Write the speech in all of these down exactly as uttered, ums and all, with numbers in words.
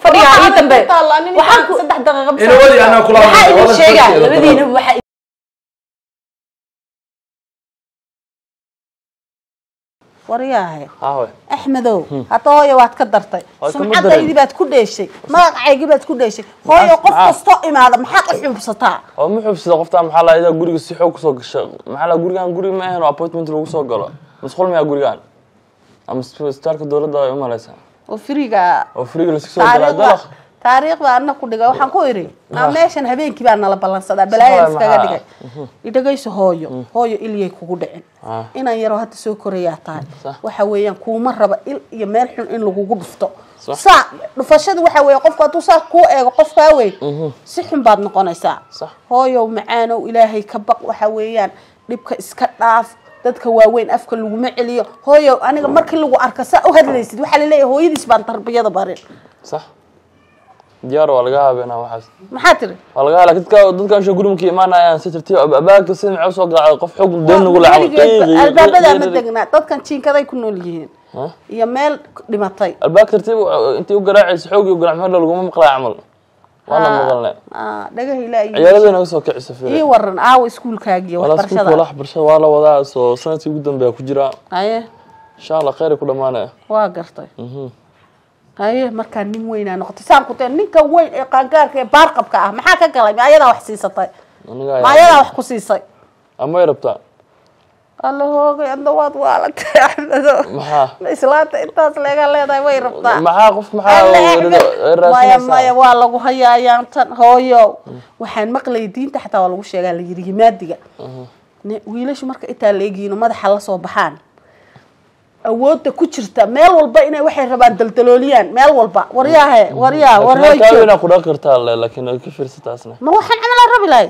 fadhiga ii dambe waxaan ku saddex daqiiqo in wadi ana kula hadlo sheega labadiina waxa wariyaahay haa axmedow hada hooyo waad ka dartay sumcadaydii baad ku dheeshay magacaygii baad ku dheeshay hooyo qof kasto imaada maxaad u xubsataa oo ma xubsada qofta maxaa la ida guriga si xoog soo gashay maxaa la gurigan guriga ma ahan appointment lagu soo galo masqul ma gurigan am starka dawladda ay u malaysaa oo firiga oo firiga la soo galo taariikhda anna ku dhigay waxaan ku iri aan meeshan habeenkii baan nala balansadaa balaayad iskaga dhigay idagayso hooyo hooyo iliyay kugu dhicin inaan yaro hadda soo korayaa tahay waxa weeyaan kuuma raba il iyo meel xun in lagugu dhufto saa dhufashadu waxa weeye qofku hadduu saa kuu eego qofkaa weyn si xun baad noqonaysaa hooyo macaanow ilaahay ka baq waxa weeyaan dhibka iska dhaaf dadka waaweyn afka laguma celiyo hooyo aniga markii lagu arka saa u hadlaysid waxa la leeyahay hooyadiis baan tarbiyada barin صح diyaar waa laga habeena waxaas maxaa tiri waa laga halaa dadka dadka soo gurumkii imaanayaan si tartiib abaabka si macuu soo gacay qof xog deen ugu lacay albaabada ma degna dadkan jiinkaday ku nool yihiin iyo meel dhimatay albaabka tartiib intii u garaacayso xoog iyo garac meel lagu maqlaa amal wala maqalnaa ah dhaga ilaahay ciyaaradana soo kicisa fiir ii waran aaw iskuulkaaga wax barashada wala barashada wala wadaa soo sanadkii ugu dambeeya ku jira aye insha Allah khayr ku dhamaanay waa gartay mhm aye marka nin weyn aan noqotay saan ku teen ninka weyn ee qaangaarka ee baarqabka ah maxaa ka galay ayada wax siisatay ma ayada wax ku siisay ama ay rabtaa الله هو عنده واد والد maxaa islaanta intaas leega leedahay way rabtaa maxaa qof maxaa maya maya waa lagu hayaayaan tan hooyo waxaan maqlay diinta xataa waa lagu sheegaa la yiri maadiga wiilashu marka inta leegiino madaxa la soo baxaan awoodda ku jirta meel walba inay waxay rabaan daldalooliyaan meel walba wariyaahe wariyaa war hooyo taawina ku dhaqirtaa laakiin ka fiirsataasna ma waxaan camal rabi lahayd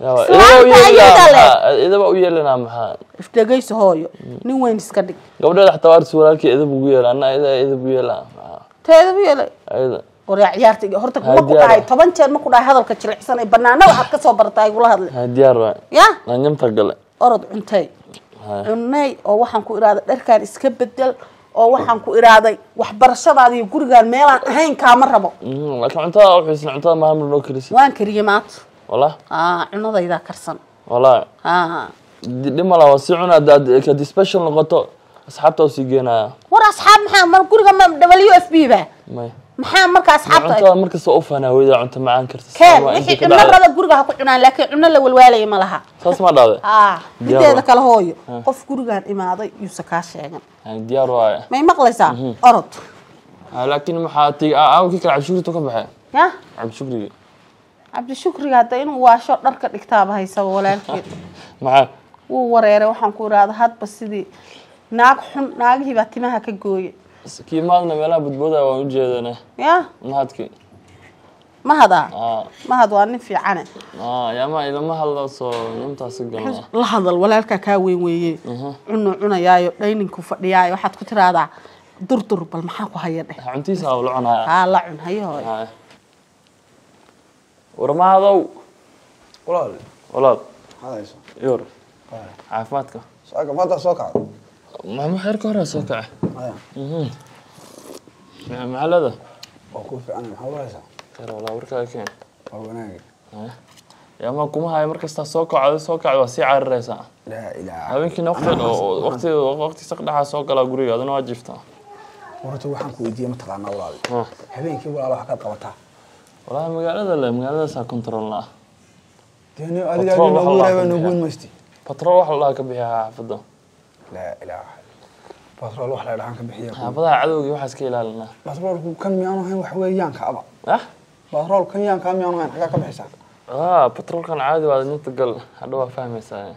إذا بقى ويا لنا محل. إفتقيس هاي نين وين سكدك. قبل حتى وارد سؤالك إذا بقول أنا إذا إذا بقول لا. تإذا بقول. إذا. وريع عيارتك هرتك ما كنت طبعا ترى ما كنت هذا الكتير حسنا بنانا وحد كسر تاي يقول هذا. هديار. يا. أنا يوم تقول. أرد عنتي. عناي أو وحن كو إرادة دركان إسكبدل أو وحن كو إرادة وحبر الشباب هذه يقول قال ميلان هين كامر ربو. أمم لكن أنت أو حسن أنت ما هم النوكريس. وين كريمات. والله اه عنده إذا كرسن والله اه لما لا وسعنا داد كدي سبيشال نقطة أصحابته وسيجينا ورا أصحاب محمد كل جم دبليو إف بي به ما محمد كأصحابته أنت مركز صوف أنا وإذا أنت معاك كرت كان إحنا مرة الجرجة هكونا لكن عنا لو الوالي ما لها خلاص ما ضاع اه بدي هذا كله هوي قف جرجة إماضي يسكاش يعني ديار واي ما يمقلسا أرد لكن محاتي أو كيك عبد شكري تكون بحال يا عبد شكري عبد الشكر هذا إنه واشر درك الكتاب هاي سوا ولا الكير معه ووريره وحن كورا هذا هاد بس دي ناق حن ناق هي باتمها كجوي كي مالنا ملا بدبودا وجهنا يا ما هادكي ما هذا آه ما هذا وأنا في عنه آه يا ما إذا ما هلا صو يوم تاسقنا لحظة ولا الك كاوي ويا إنه عنا يا لين كوف يا واحد كتر هذا دور دور بالمحاكو هاي ده عنتي ساول عنا آه لعن هاي هاي ورما هذا ولا ولا هذا يسوى يور عافماتك ساقع ما ده ساقع ما ما حيرك ورا ساقع ايوه اها مع هذا وكون في انا محاولة يسوى ترى ولا وركا كين ورناقي يا ما كم هاي مركز ساقع ساقع وسيع الرئيسة لا إله يمكن وقت وقت وقت سقدها ساقع لا قريه هذا نواجفتها ورتو waxaan ku weydiiyay ma taqaana walaal habeenkii walaal waxa ka qabataa والله magaalada la magaalada sa control la deeni adiga adiga ugu reeba nugun maysti patrol wax la ka bixiyaa xafada la ilaaha patrol wax la dhahan ka bixiyaa xafada cadowgi waxa iska ilaalina patrolku kan miyaanu hayn wax weeyaan ka aba ah patrol kan yaan ka miyaanu hayn xaga ka bixisaa ah patrol kan caadi waa inta gal hadda waa fahmaysaa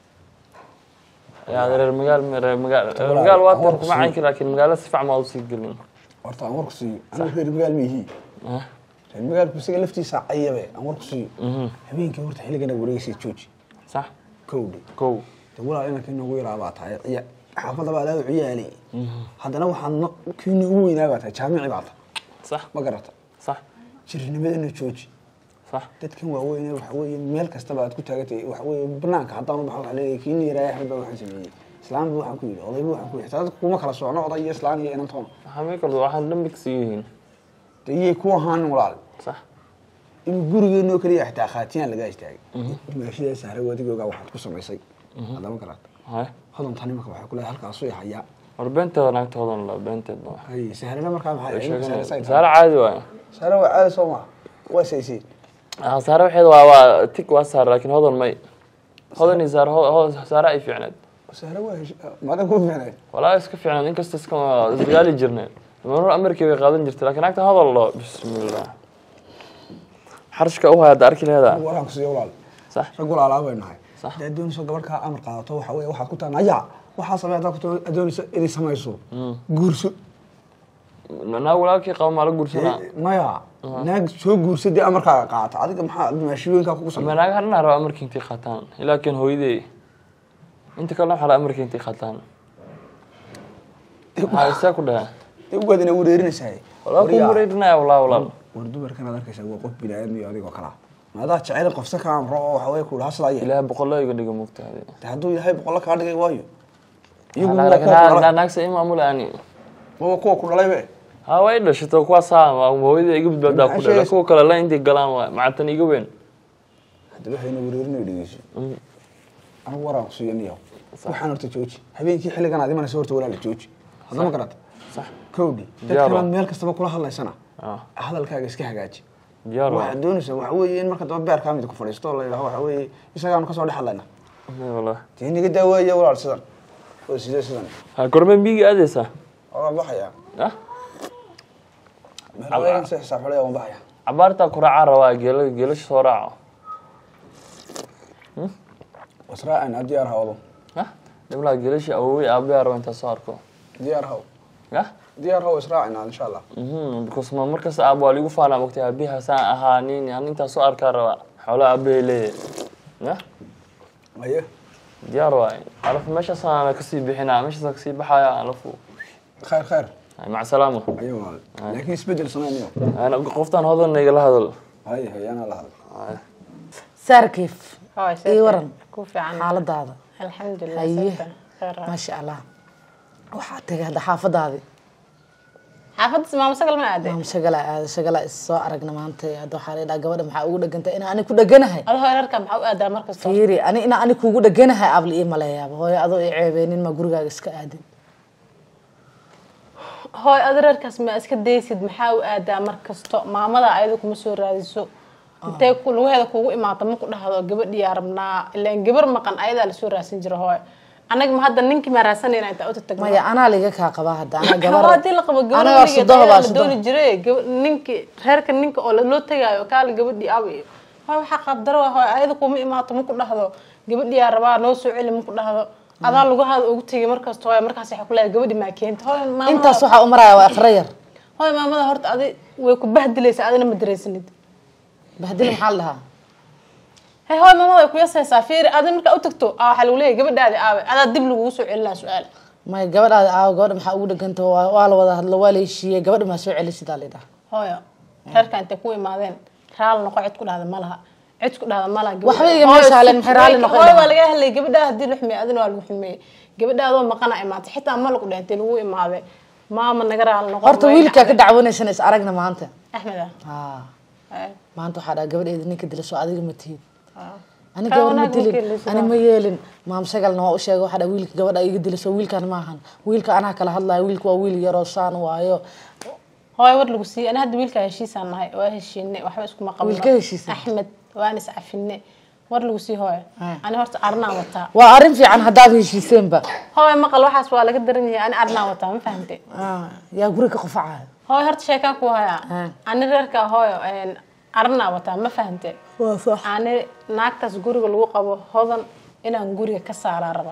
يا هذا المجال المجال المجال واضح ما عينك لكن المجال سفع ما وصل قلنا. ورطة أمورك سي أنا في المجال ميهي. أه. المجال بس قال لفتي ساعة أيه أمورك سي. هبين كورت حيل جنا وريسي تشوجي. صح. كودي. كو. تقول علينا كنا وير عبات هاي يا حافظ بقى له عيالي. هذا لو حن كنا هو ينابت جامع عبات. صح. ما قرأت. صح. شرنا بدنا تشوجي. صح. تذكر وين وحوي ميل كستبعد كنت هجتي وحوي بناك حتى أنا بحاول عليه كيني رايح بدو حسبي. إسلام بروح كويل، الله بروح كويل. هذا كوما خلاص وأنا قضية إسلامية أنا طون. حميك الله واحد لم يكسيهين. tayay ku ahaan walaal صح in gurigeena kaliya xitaa khaatiyaan laga istaagay meeshii saaray wadigooga waxaad ku samaysay hadama kalaad هاي hodan tani marka waxa ku leeyahay halkaas oo haya warbeenta naagta hodan la beenteedna hay saarana marka maxay saara caadi waay saara waa caadi soo ma waa saysi ah saara waxeed waa waa tik waa saar laakiin hodan may hodan isaar hodan saara ay fiicneed saara waa maada ku fiicneed walaa iska fiicneed in kasta iska isgaali jirnay marna amarkii way qaadan jirtay laakiin naagta hodan loo bismillaah xarshka oo hada arki leedahay waraan ku sii walaal صح ragul alaabeynahay daddoon soo gabarka amar qaadato waxa weeye waxaad ku taanaya waxa sameeyada ku adoonisa inay sameeyso guurso naa walaalkii qabo ma la guursana maya naag soo guursadii amarka qaata adiga maxaa maashiyeenka ku sameeyay naag harna raba amarkii intii qaataan laakiin hooyadii inta kale waxa la amarkii intii qaataan waxaa ku dhahay ugu adina wareerinaysaa walaa ku wareerinaya walaa walaa wardu markan aad arkaysaa waa qof binaadam iyo adiga kala maada jacayl qofsa ka amro oo waxa way ku haslaya ilaahay boqol iga dhiga mugtaade haduu yahay boqol ka dhigay waayo iyagu waa naagsa imaamul ani waa kuwa ku dhalaybe ha way dhashato kuwa saa waa hooyada iga badbaadaa ku dhalay kuwa kale la intii galaan waa macatan iga weyn hadaba hayna wareerinay dhigeyso anu waraan ku siiyaniyo waxaan horta jooji habeenkii xilligan aad imanayso horta walaal jooji hadama garad صح كودي dadka meel kasta ba kula hadlaysana hadalkaaga iska hagaaji diyaar waxa doonaysa waxa weeye in marka daba beer ka mid ku fadhiisto la yiraahdo waxa weeye isagaan ka soo dhaxlayna wallahi tiiniga daawaya walaal sidan oo sidoo sidan ha gormen biigi aadeysa oo baxaya ah maxaa sax sax xulay oo baxaya abaarta ku raaca rawaa geelo geelo soo raaco hmm wasraan diyaar hawdo ha dawla geelashi awooy aabaar inta soo arko diyaar haw ya diyaar haw israacina insha Allah mhm because ma markaas aab waa ligu faana waqti aabiha saan ahaanin aan inta soo arkaa raba xoolo aabeele ya aye diyaar waay alaf meesha saan ka sii bixinaa meesha ka sii baxaya alafu khair khair مع السلامة أيوة لكن يسبدل صنعني أنا قفتان هذا النيجا لهذا هاي هاي أنا لهذا سار كيف هاي إيه ورن كوفي عنا حالة هذا الحمد لله أيه خير ما شاء الله وحتى هذا حافظ هذه حافظ ما مسجل ما عادي ما مسجل هذا شغل السوق رجنا ما أنت هذا حالي لا جوده محاول أنت أنا أنا كود جنها هذا هو يركب محاول هذا مركز فيري أنا أنا أنا كود جنها قبل إيه ملايا هو هذا عيبين ما جرجع إسكادين هاي أدركس ما أسكت ديسيد محاول هذا مركز طق ما مضى عيدك مسؤول هذا السوق أنت كل وهذا كوي ما تمك هذا جبر ديارنا اللي جبر مكان عيدا السوق راسنجر هاي أنا ما هذا نينك ما راسني أنا أنت أوت التجمع ما أنا اللي جاك قباه هذا أنا جبر هذا اللي قبل جبر أنا صدق بس دون جري نينك هرك نينك أول لو تجا وكال جبر دي أبي هاي حق الدروة هاي عيدا كوي ما تمك هذا جبر ديارنا نوسو علم مك هذا هذا لغة هذا وقتي مركز توي مركز يحكوا جبر ما كنت هاي ما أنت صح عمرها وأخرير هاي ما ماذا هرت أدي ويكبهدل ليس أدينا مدرسين بهدل محلها هاي هاي ما ماذا يكوي سافر أدي مركز أوتكتو آه حلوليه قبل ده آه أنا دب له وسوع إلا سؤال ما قبل هذا آه قبل ما حاول كنت والله وده الوالي شيء قبل ما سوع إلا شيء ده هاي هرك أنت كوي ما ذن حال نقعد كل هذا مالها عد كل هذا مالها وحبيبي ما شاء الله محرال نقعد هاي ولا جاه اللي قبل ده هدي لحمي أدينا ولا لحمي قبل ده هذا مقنع ما حتى مالك وده أنت لو ما هذا ما من نقرأ على نقطة horta wiilka ka dacwanaysan is aragna maanta أحمد ها آه maanta waxa dhaga gabadh idin ka dilasho adiga ma tiid آه ani gabadh ma dilin ani ma yeelin maam shagalna waa u sheegay waxa dhaga wiilka gabadh iga dilasho wiilkan ma ahan wiilka ana kala hadlayo wiilku waa wiil yar oo saan waayo هاي ورد لقصي أنا هاد ويلك هالشيء أنا هاي وهالشيء وحبي اسمه ما قبل ويلك هالشيء أحمد وأنا سعفني ورد لقصي هاي أنا هرت أرنا وتا waa arin fiican hadaad heshiiseen ba هاي ما قال واحد سؤال قدرني أنا أرنا وتا ما فهمتي ah yaa guriga qofacaa هاي هرت شيء كان كوها أنا ررك هاي أرنا وتا ما فهمتي waa sax أنا ناقتس جوري الوقبة هذا إن جوري كسر ربع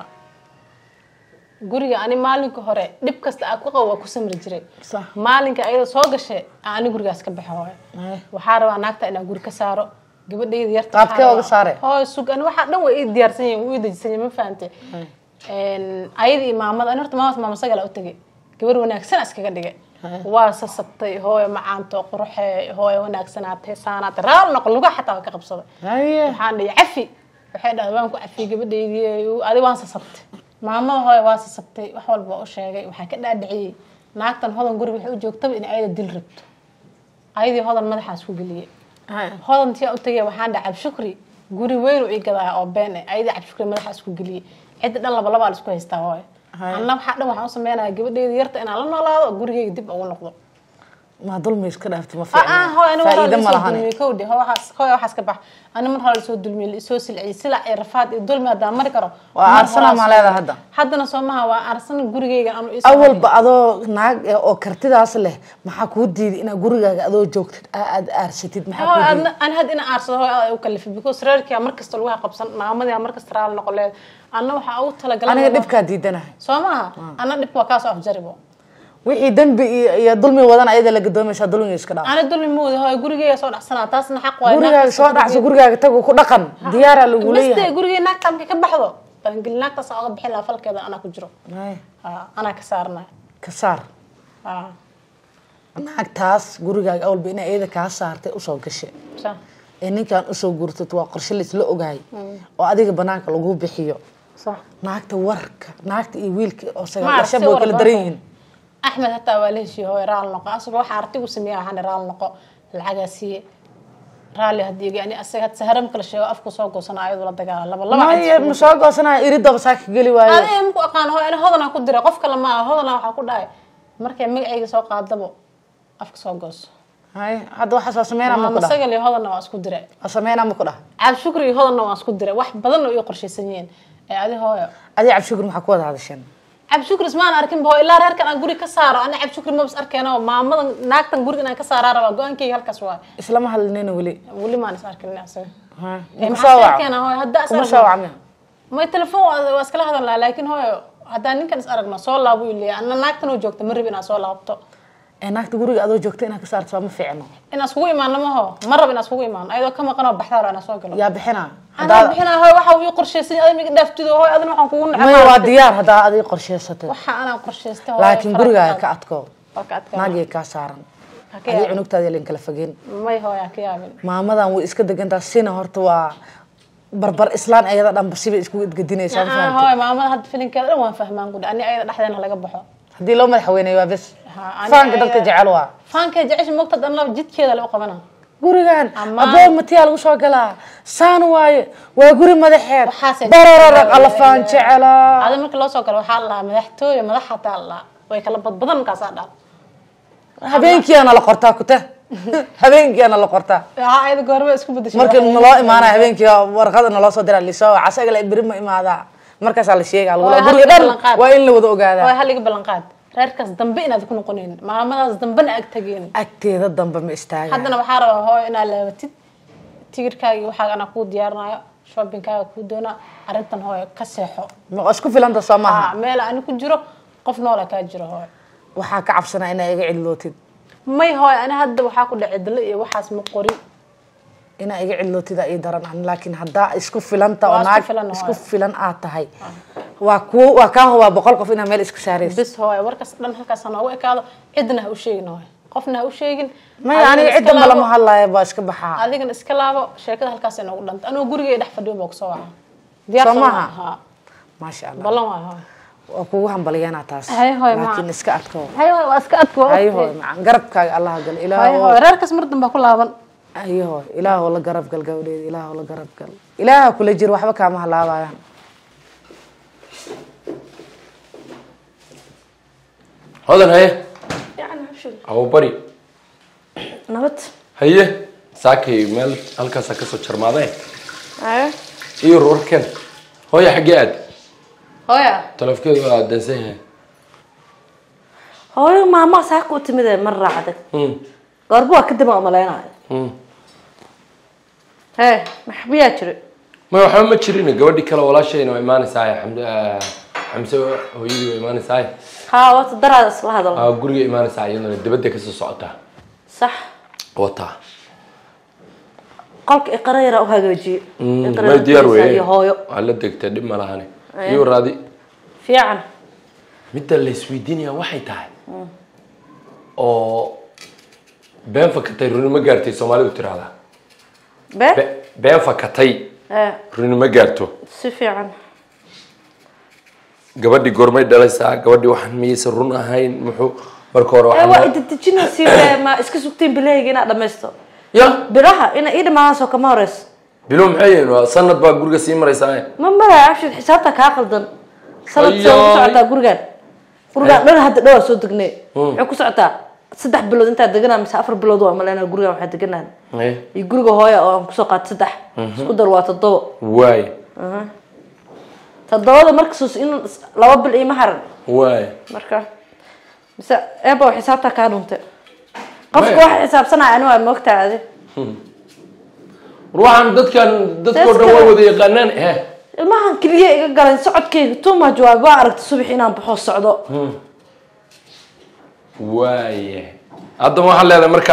جوري أنا مالك هراء دبكست أقوى وكسم رجري صح مالك أيضا صاغ شيء أنا جوري أسكب بحواي وحارب ناقته إن جوري كسره قبل ده يدير qaad ka wada saare هاي السوق أنا واحد نوع يدير سني ويدي سني ما فهمتي إن أيدي إمام أنا رحت ما ما مسجل أوتجي قبل وناك سنة أسكت دقيقة واسستي هاي معانته قرحة هاي وناك سنة سنة رال نقول لقى حتى كقب صبي هاي حان عفي وحيد هذا كو عفي قبل ده هذا وان سستي ماما هاي واسستي وحول بقى شيء وحكي ده دعي ناقتن هذا نقول بيحوج يكتب إن أيد دل ربط ayadii hodan madaxaas ku geliyay hodantii u tagay waxaan dhacay shukri guri weyn oo igadaa oo been ayadii cab shukri madaxaas ku geliyay cid dhan laba laba isku haystaa hooy anna waxa dhan waxaan u sameeyay gabadheeda yarta inaan la noolaado gurigeyga dib ugu noqdo ما ظلمي اسك دافت ما فيعنا اه هو انا فايده ما لهاني كودي هو waxaas هو waxaas ka bax ana mar hore soo dulmiyay soo silcay sila ay rafaad ee dulmi hada mar karo waa arsana ma leedahay hadda hadana Soomaha waa arsan gurigeyga aanu isoo awal ba adoo naag oo kartidaas leh maxaa ku diiday ina gurigaaga adoo joogtid aad aarsatid maxaa ku diiday ana had ina aarsado hooyo u kalifay because reerkiya mar kasta lagu qabsan maamadii mar kasta raal noqoleed ana waxa uu tala galay aniga dibka diidanahay Soomaha ana dib waa kaas afjaribo wixii dambi iyo dulmi wadan ayada la gadoomaysa dulmi iska dhaaf ana dulmi moodo hooyo gurigeyga soo dhaxsanaa taasna xaq waa gurigaaga soo dhaxso gurigaaga tago ku dhaqan diyaar lagu leeyahay basta gurigeyga naagta ka baxdo bangil naagta soo bixin la falkeeda ana ku jiro ha ana ka saarnaa ka saar ha naagtaas gurigaaga awal ba in ayada ka saartay u soo gashay sa ee ninkan u soo gurtay waa qorshe la isla ogaay oo adiga banaanka lagu bixiyo sa naagta warka naagta iyo wiilka oo sagal shabo kala dareen أحمد حتى والهشي هو رال نقا أصل واحد أرتي وسميها عن رال نقا العجاسية رالي هدي يعني أسيغت سهرم كل شيء أفكو سوق وصناعي ولا دجال لا والله ما هي مسوق وصناعي يريد بساك قلي واي هذا يمكن أقان هو أنا هذا أنا كنت دري قف كلام ما هذا أنا حقول داي مركب مي أي سوق عذبه أفكو سوق وص هاي هذا واحد سمينا ما مسجل اللي هذا أنا واسكو دري سمينا مكره عبد شكري هذا أنا واسكو دري واحد بدلنا يقرش سنين هذا هو هذا عبد شكري محكوة هذا الشيء عبد شكر اسمان أركن بهو إلا رأيك أنا أقولي كسارة أنا عبد شكر ما بس أركنه ما ما ناقتن قولي أنا كسارة ربع قوان كي هالكسوة إسلام هالنين ولي ولي ما نسأل كنا أسوي ها مساوع أركنه هو هدا أسأل مساوع منه ما التلفون واسكله هذا لا لكن هو هدا نين كان أسألنا صول الله أبوي اللي أنا ناقتن وجوكت مرة بينا صول الله أبطأ ناقت قولي أدو جوكت أنا كسارة ما في عنه إن أسوي إيمان لما هو مرة بين أسوي إيمان أيضا كم قناة بحثار أنا سوق له يا بحنا أنا بحنا هو واحد يقرش شيء أنا مقدفتي هو أنا ما حكون ما هو ديار هذا هذا يقرش شيء وح أنا قرش شيء لكن قولي كأتكو ناقي كسارة هذه عنق تادي اللي نكلفجين ما هو يا كيابن ما ماذا وإسكت جنت السنة هرتوا بربر إسلام أيضا دم بسيب إسكو تقديني سالفة هاي ما ما هاد فيلم كذا ما فهمان قد أني أيضا أحد أنا لقبحه هدي لو ما حويني بس فان كده تجعلوها فان كده جعش مقتد أنا جد كذا لو قبنا قريان أبو متيال وش وقلا سانواي وقري مدحير برر الله فان جعلا هذا مرك الله سوكر وحلا مدحته يا مدحته الله ويكلم بدن كاسدا هبينك أنا لقرتها كته هبينك أنا لقرتها ها أيضا قربة اسكو بدش مرك نلا إيمانا هبينك ورقة نلا صدر اللي سوا عساق لا إبرم إيمانا مركز على الشيء على ولا قري دل وين اللي وضوء قاعد هو هل يقبل لنقاد reerkaas dambe inaad ku noqoneen maamadaas dambena ag tageen agteeda dambe ma istaaga haddana waxa rabaa hooyo inaad laabatid tigirkaaga waxa ana ku diyaarinayo shoppingkaaga ku doona arintan hooyo ka seexo ma isku filanta Soomaha meel aan ku jiro qof nool ka jiro hooyo waxa ka cabsanaa inay iga cilootid may hooyo ana hadda waxa ku dhacay dal iyo waxaas ma qori ina iga cilootida ay daran laakiin hadda isku filanta oo naag isku filan aad tahay waa ku waa ka huwa boqol qof ina meel isku saarayso bis hooyo warkaas dhan halkaas aan ugu ekaado cidna ha u sheegin hooyo qofna ha u sheegin ma yaani cid ma lama hadlayo baa iska baxaa adigan iska laabo sheekada halkaas ay ugu dhanta anoo gurigay dhex fadhiyo baa ku soo waca diyaar Soomaha ma sha Allah balan waa hooyo waa kugu hambaliyana taas laakiin iska adko hay hooyo waa iska adko hay hooyo macaan garabkaaga Allah gal ilaahay hay hooyo reerkaas mar dambe ku laaban أيوه إله والله قرب قل قولي إله والله قرب قل إله كل جير وحبة كامها لا بايان هذا هي يعني شو أو بري نبت هي ساكي مال هلكا ساكي سو شرماده أيه إيه روركن هو يا حقيقة هو يا تلف كده دنسيه هو ما ما ساكو تمده مرة عدك قربوا كده ما ملاينا هاي محبيات شري ما هو حمد شرينا قودي كلا ولا شيء إنه إيمان ساي حمد حمسة هو يجي إيمان ساي ها وقت درا أصل هذا آه قولي إيمان ساي إنه الدبدة كسر صعدة صح وطا قلك إقرار أو هجوجي ما يدير وين على دك تدم ملهاني يو رادي في عن متى اللي سويدينيا واحد تاعي أو بين فكتي روني ما قارتي سومالي وترى هذا ب بين فكتي إيه روني ما قارتو سفي عن قبدي قرمي دلسا قبدي واحد ميس الرون هاين محو marka hore ee waa inta tijinaysi ma iska sugteen bilayga ina dhamaysto ya biraha ina ii dhamaasoo kama horeys bilo maxay yihiin sanad baa guriga sii maraysaa ma mara abshir xisaabta ka qaldan sanad soo socda gurigan gurigan dhan hadda dhaw soo degnay wuxuu ku socotaa saddex bilood inta deganaa mise afar bilood waa maleena gurigan waxa deganaa ee guriga hooyo oo aan ku soo qaad saddex isku dar waa toddoba waay toddoba markaas in laba bil ima haran waay marka mise eebo xisaabta ka dhuntay qofku wax xisaabsanaa anu waa moogtaade ruuxan dadkan dadkoo dhan way wada yaqaanaan eh ilmahan kaliya iga galan socodkayga tuma jawaab waa aragta subax inaan baxo socdo waaye hadda waxaan leedahay marka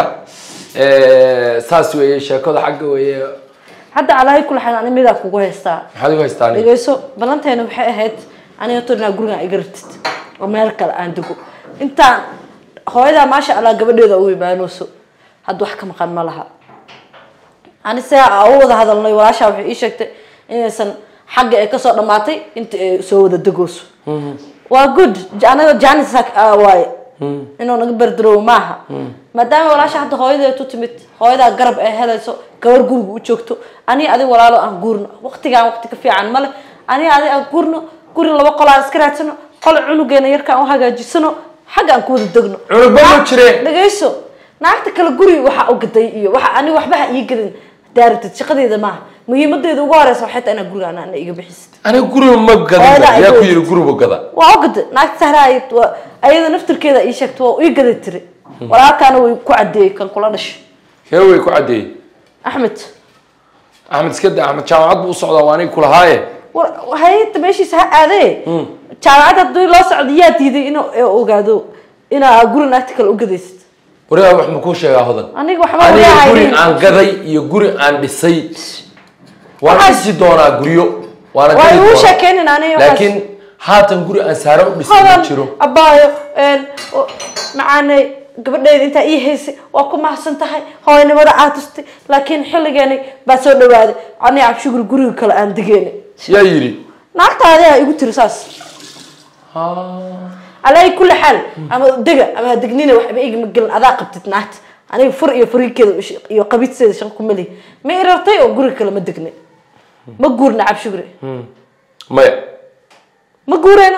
saas weeye sheekada xagga weeye hadda calaahay kula xanaan midaa kugu haystaa maxaad igu haystaan dhegeyso balanteena waxay ahayd aniga toona guriga iga ratid oo meel kale aan dego intaan hooyada maasha Allah gabadheeda u imaanayso hadda wax ka maqan ma laha ani saa u wada hadalnay walaasha waxay ii sheegtay inaysan xagga ay ka soo dhamaatay inta ay soo wada degooso waa good anaga jaanis waay inuu naga bardaro maaha maadaama walaasha hadda hooyadeedu tu timid hooyada garab ay helayso gabar guriga u joogto ani adiga walaalo aan guurno waqtigaan waqti ka fiican male ani adiga aan guurno guri laba qol aan iska raadsano qol cunugeena yarka aan hagaajisano xagga aan ku wada degno cunug baa jire dhageyso naagta kala guri waxa u gaday iyo waxa ani waxba ii gadin daartid shaqadeeda maaha muhiimadeedu ugu horeysa waxay tahay in guriga aan iga bixisid aniga guriga ma gadan yaa ku yiri guriga gada waa u gaday naagta sahraay ayada naftirkeeda ii sheegto waa ii gaday tiri walaalkaana way ku cadeeyay kan kula dhashay kee way ku cadeeyay axmed axmed iskada axmed jaamacad buu socdaa waa aniga kula haaye hay'adda meeshiisa ha aadee jaamacad haddii loo socdo yaa diiday inuu ogaado inaa guri naagta kale u gadaysid wariga wax ma ku sheegaa hodan aniga waxba leeyahay guri aan gaday iyo guri aan dhisay waan si doonaa guriyo waana way u sheekeenin aniga laakiin haatan guri aan saaro u dhisay jiro abaayo een macaanay gabadheeda inta ii haysay waa ku mahadsan tahay hooyanimada aad tustay laakiin xilligeeni baa soo dhawaaday ani abshugur guriga kale aan digeene yaa yiri naagtaada ay igu tiri saas ha alay kulli xal ama dega ama degnina waxba iga magal adaa qabtid naagta aniga fur iyo furiikeeda iyo qabidseeda shaqo kumali ma irartay oo guriga kale ma degne ma guurna abshugure maya ma guureena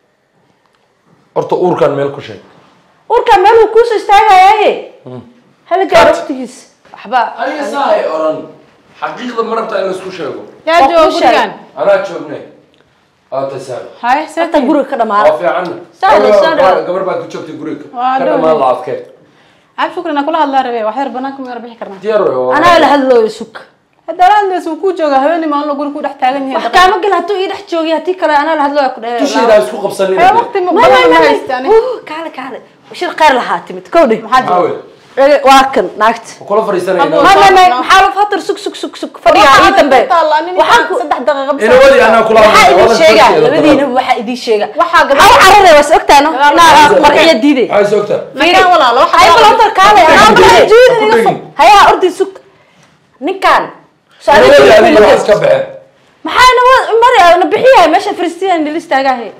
horta uurkan meel ku sheeg uurkan meel ku soo istaagayay hal gaar waqtigiis waxba aniga saahay oran xaqiiqda ma rabtaa in la isku sheego yaa joogaan anaa joognay aa tasaal hay sata guriga ka dhamaan waa fiican saado saado gabar baad ku joogtay guriga ka dhamaan la afkee عارف شكرا أنا كلها الله ربي واحد ربناكم يا ربي كرنا ديارو أنا لا هذا يسوق هذا لا الناس وكوجا هوني ما الله قول كود احتاجني هذا كم قال هتو يد حجوجي هتي كلا أنا لا هذا يكون تشي لا يسوق بسنين هذا وقت ما ما يعني كعلى كعلى وش القير لها تمت كودي حاول واكن ناكت وكل فريسنا ما ما ما حاول فاطر سك سك سك سك فريا عيد تنبه وحاك صدح دقيقة بس إنه ولي أنا كلها واحد يدي شيء لبدينا واحد يدي شيء واحد أو عرضه بس أكتر أنا أنا مرحلة جديدة هاي سوكتها مكان ولا لا واحد هاي بلوتر كالي أنا بلوتر جديد هيا أرضي سك نكان سؤال هذه واحد كبعه ما حنا مرة أنا بحيها ماشى فرستين اللي استاجاه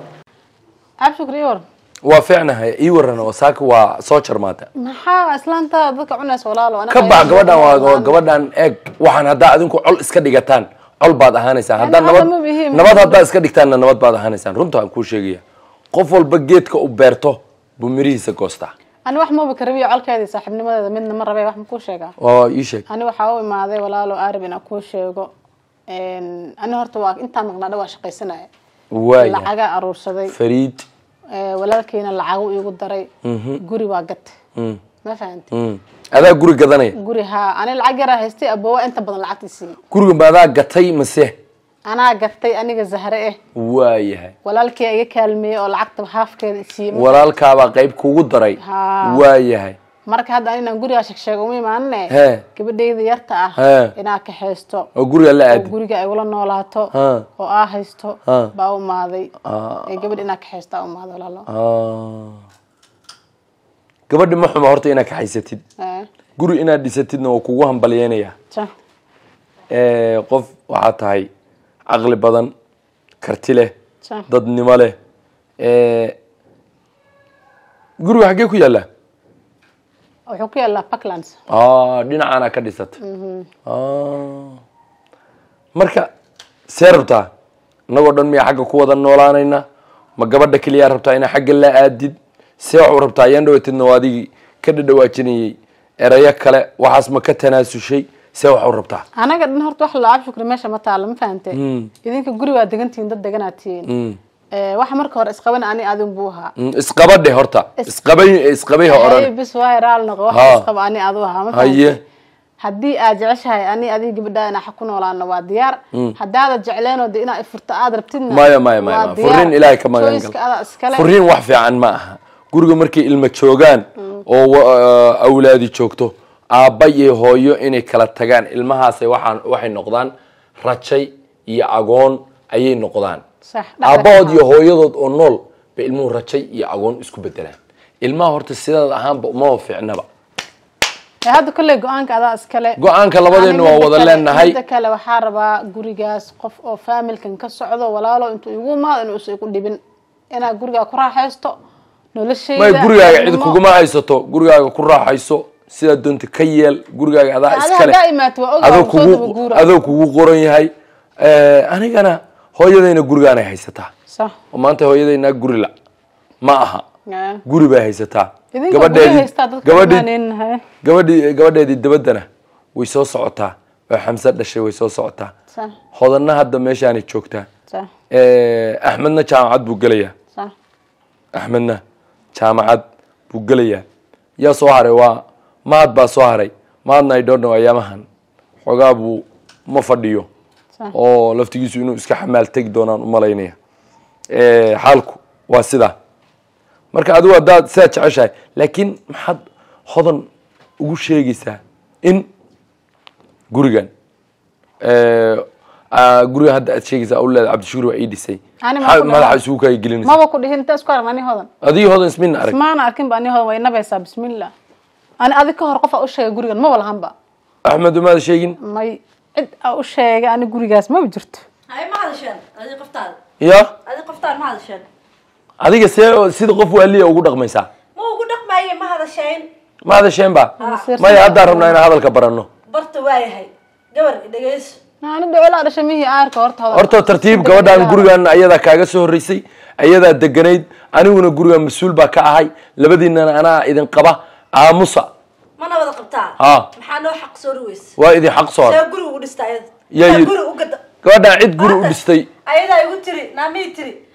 عارف شكرا يور وافعنا هاي إيورنا وساك وصوتشر ماته maxaa islaanta dadka cunays walaalo ana ka bax gabadhan waa gabadhan eeg waxaan hadda adinku col iska dhigataan col baad ahaanaysaa hadda nabad nabad hadda iska dhigtaan nabad baad ahaanaysaa runta aan ku sheegaya qof walba geedka u beerto buu mirihiisa goosta ani wax ma bakarabiyo colkeedii saaxiibnimadeeda midna ma rabay wax ma ku sheegaa oo ii sheeg ani waxa uu imaaday walaalo arab inaan ku sheego een ani horta waa inta maqnaada waa shaqaysanaya waaya lacaga aruursaday fariid walaalkeena lacag uu igu daray guri waa gatay ma fahanti adaa guri gadanay guri ha ani lacag yar haystay aboowa inta badan lacagtiisii guriga ma adaa gatay mase anaa gatay aniga zahre eh waayahay walaalkii iga kaalmeeyay oo lacagta haafkeeda siiyay walaalkaaba qayb kugu daray waayahay marka hadda inaan guriga sheeg uma imaanne gabadheeda yarta ah inaan ka haysto oo guriga la aad guriga ay wala noolaato oo ah haysto baa u maaday ee gabadh inaan ka haysto u maado walaalo gabadh ma xumo horta inaan ka haysatid guri inaad dhisatidna oo kugu hambalyeynaya ee qof waxa tahay aqli badan karti leh dadnimo leh ee guriga xaggee ku yaallaa wuxuu ku yaallaa Parklands ah dhinacaana ka dhisatay ah marka see rabtaa innagoo dhan miyaa xagga ku wada noolaanayna ma gabadha keliya rabtaa inaa xagga la aadid see waxuu rabtaa ayaan dhawatidna waa adigii ka dhadhawaajinayay erayo kale waxaas ma ka tanaasushay see waxuu rabtaa anaga dhan horta wax la abshukri meesha ma taalo ma fahantay idinka guri waa degantiin dad deganaatiin ee waxa marka hore isqaban ani adin buu ahaa isqabadhe horta isqabay isqabay hore bis viral noqo wax isqaba ani adu ahaa ma fahantay haddii aad jeceshahay ani adiga gabadha ina xaq ku noolaano waa diyaar hadaada jecleeno de ina ifurta aad rabtidna maya maya maya furiin ilaahay ka magan gal furiin wax fiican ma aha guriga markay ilma joogaan oo awlaadi joogto aabba iyo hooyo inay kala tagaan ilmahaas waxaan waxay noqdaan rajay iyo agoon ayay noqdaan aabbahood iyo hooyadood oo nool bay ilmuhu rajay iyo agoon isku bedelaan ilmaha horta sidaad ahaanba uma fiicnaba هذا كله قوانك هذا إسكالي قوانك لبضين ووضلين هاي هذا كله وحاربة جوريجاس قف أو فاميل كان كسعودة ولا لا أنتوا يقول ما إنه يكون دبن أنا جوريجا كرا حيستو نقول الشيء ما جوريجا عيد كوجو ما حيستو جوريجا كرا حيستو سيدا دون تكيل جوريجا هذا إسكالي دائما هذا كوجو هذا كوجو قرني هاي أنا كنا هو يدينا جوريجا أنا حيستها صح وما أنت هو يدينا جوريلا ما أها جوريجا حيستها gabadheedii gabadhii gabadheedii dabadana way soo socotaa way xamsad dhashay way soo socotaa hodanna hadda meeshaanay joogtaa axmedna jaamacad buu gelayaa axmedna jaamacad buu gelayaa yaa soo haray waa maad baa soo haray maadna ay dhoodhan ayaamahan xoogaa buu ma fadhiyo oo laftigiisu inuu iska xamaal tegi doonaan u malaynaya xaalku waa sidaa marka adigu hadaad sidaa jeceshahay laakiin maxaad hodan ugu sheegaysaa in gurigan gurigan hadda aad sheegaysaa u leedahay cabdishukuur waa ii dhisay madaxa isugu kaga gelinaysa maba ku dhihin inta isku arag ani hodan adii hodan ismina arag ismaana arkin ba ani hodan way nabaysaa bismillah ani adig ka hor qof u sheegay gurigan maba lahanba axmed umaad sheegin may cid u sheegay ani gurigaas ma jirto hay ma hadashaan adi qoftaada ya adi qoftaada ma hadashaan adiga see sida qof waaliya ugu dhaqmaysaa ma ugu dhaqmaayo ma hadasheen ma hadasheen ba maya hadda rabnaa inaan hadalka baranno barta waayahay gabar dhageyso aan dawla dhashamihi aarka horta hodan horta tartiib gabadhan gurigan ayada kaaga soo horeysay ayada deganayd aniguna gurigan mas'uul baa ka ahay labadiinana anaa idin qaba aamusa mana wada qabtaa ha maxaa noo xaq soo ruweys waa idin xaq soo see guri ugu dhistay ayada yaa guri u gada gabadhan cid guri u dhistay ayada igu tiri naamii tiri